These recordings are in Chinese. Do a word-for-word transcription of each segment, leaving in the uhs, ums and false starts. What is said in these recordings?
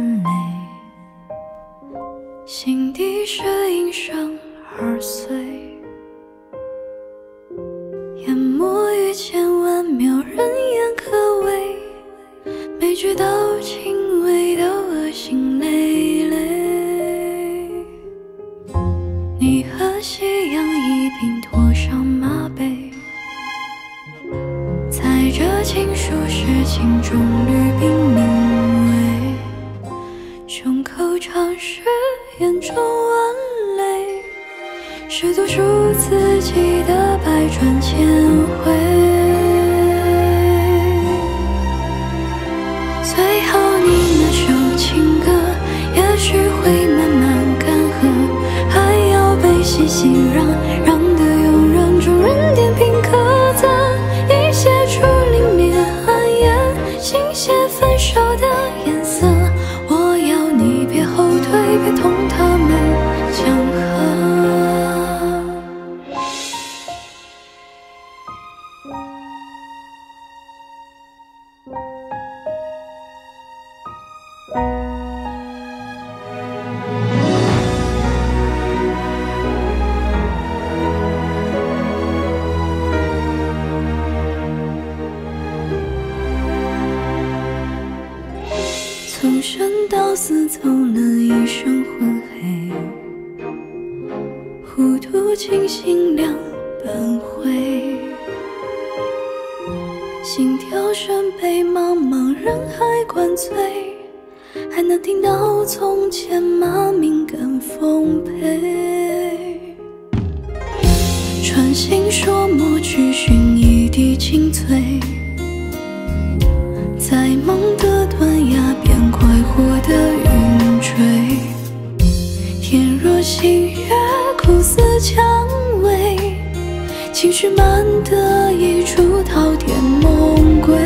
泪，心底是应声而碎，淹没于千万秒，人言可畏，每句都轻微，都恶心累累。你和夕阳一并拖上马背，在这情书是情中绿冰明媚，胸口尝试眼中万泪，是读出自己的百转千回。最后你那首情歌也许会慢慢干涸，还要被细细让让的庸人众人点评刻字，已写出凛冽寒烟，心写分手的颜色。我要你别后退，别同他们讲和。从生到死走了一生昏黑，糊涂清醒两半回，心跳声被茫茫人海灌醉，还能听到从前马鸣更丰沛。穿行说墨去寻一滴清脆，在梦的断崖边快活的云追，天若星月苦似蔷薇，情绪满的一出滔天梦归。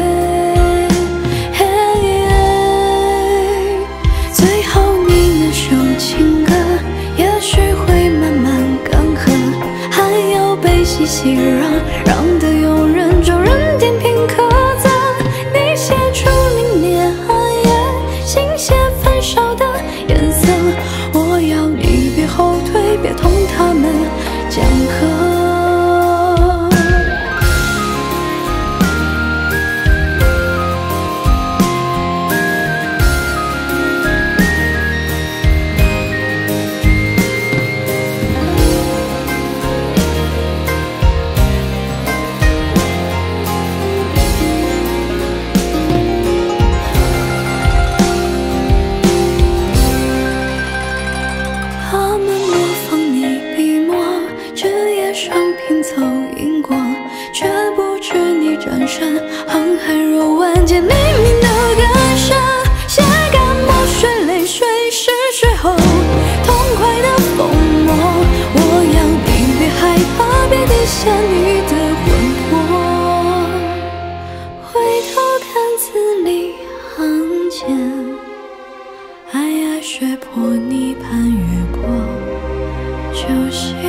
最后你那首情歌也许会慢慢干涸，还要被细细让让的庸人众人点评刻字，你写出凛冽寒夜，心写分手的颜色。我要你别后退，别同他们讲和。凑荧光，却不知你战胜航海若万劫，冥冥的感伤，写干墨水，泪水是水后痛快的疯魔。我要你别害怕，别低下你的魂魄，回头看字里行间，皑皑雪破泥盘越过，就像